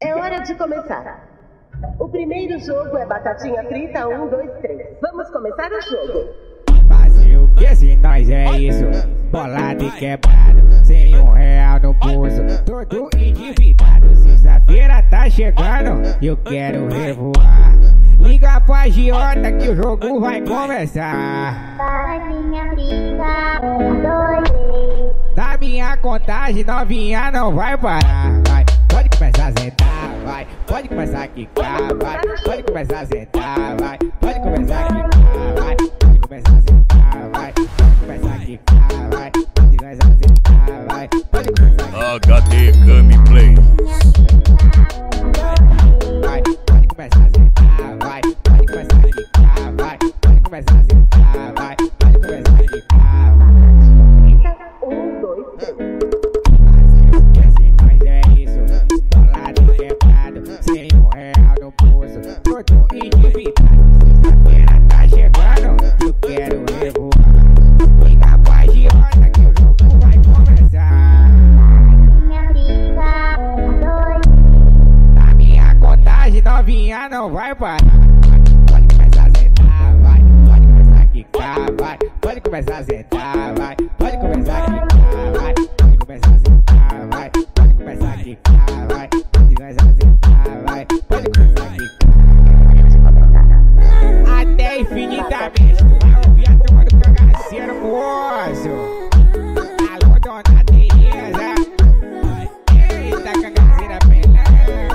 É hora de começar. O primeiro jogo é batatinha frita 1, 2, 3. Vamos começar o jogo. Fazer o que se nós é isso? Bolado e quebrado, sem R$1 no bolso, todo endividado. Sexta-feira tá chegando e eu quero revoar. Liga pra agiota que o jogo vai começar. Batatinha frita 1, 2, 3. Na minha contagem novinha não vai parar. Vai, pode começar a sentar, vai. Pode começar a quicar, vai. Pode começar a sentar, vai. Pode começar a quicar, vai. Pode começar a sentar, vai. Pode começar a quicar, vai. Pode começar a sentar, vai. Pode começar a quicar. HD Gameplay. Vai, pode começar a sentar, vai. Pode começar a quicar, vai. Pode começar a sentar, vai. Pode começar a quicar. 1, 2, 3. Sem R$1 no bolso, todo endividado. Sexta-feira tá chegando, eu quero revoar. Liga pra agiota que o jogo vai começar. Minha briga 1, 2. Na minha contagem novinha não vai parar. Pode começar a sentar, vai. Pode começar a quicar, vai. Pode começar a sentar, vai. Pode começar a quicar, vai. Pode começar a sentar, vai. Pode começar a quicar, vai. Pode começar a sentar, vai. Pode começar a quicar. Até infinitamente tu vai ouvir a turma do Cangaceiro moço. Alô, dona Tereza. Eita, Cangaceira pelada.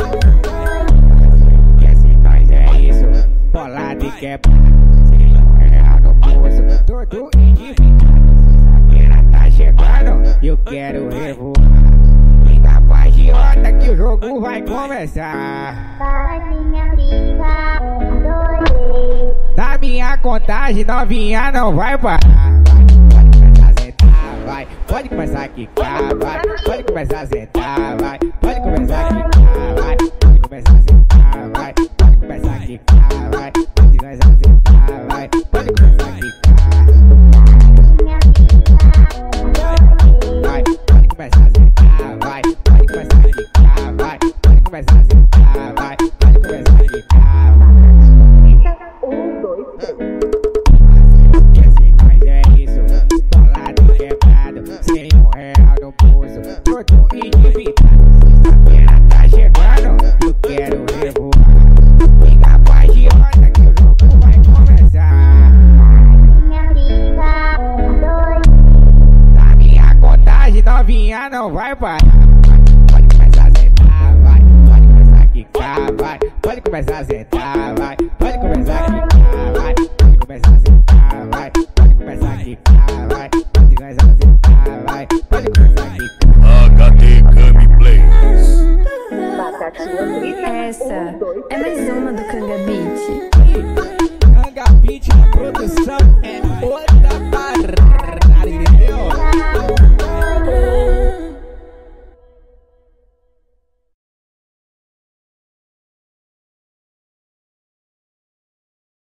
Que assim nós é isso, bolado e quebrado. Sem R$1 no bolso, todo endividado. Sexta-feira tá chegando, eu quero revoar. Liga pra agiota que o jogo vai começar. Batatinha frita 1, 2, 3. Na minha contagem novinha não vai parar. Pode começar a sentar, vai. Pode começar a quicar, vai. Pode começar a sentar, vai. Pode começar a quicar, vai. Pode começar a sentar, vai. Pode começar a quicar, vai. Pode começar a sentar, vai. Pode começar a quicar. Minha briga 1, 2, 3. Vai, pode começar a sentar, vai. Pode começar a quicar, vai. Pode começar a sentar, vai. Pode começar a quicar. 1, 2, 3. Que assim nós é isso, bolado e quebrado. Sem R$1 no bolso, todo endividado. Sexta-feira tá chegando, eu quero revoar. Liga pra agiota que o jogo vai começar. Minha briga 1, 2. Na minha contagem novinha não vai parar. Pode começar a sentar, vai. Pode começar a quicar, vai. Pode começar a sentar, vai. Pode começar a quicar, vai. Pode começar a sentar, vai. Pode começar a quicar, vai. Pode começar a sentar, vai. Pode começar a quicar. HD Gameplay. Batatinha frita Essa 1, 2, é 3. mais uma do Kanga Beat. Kanga Beat, a produção é outra.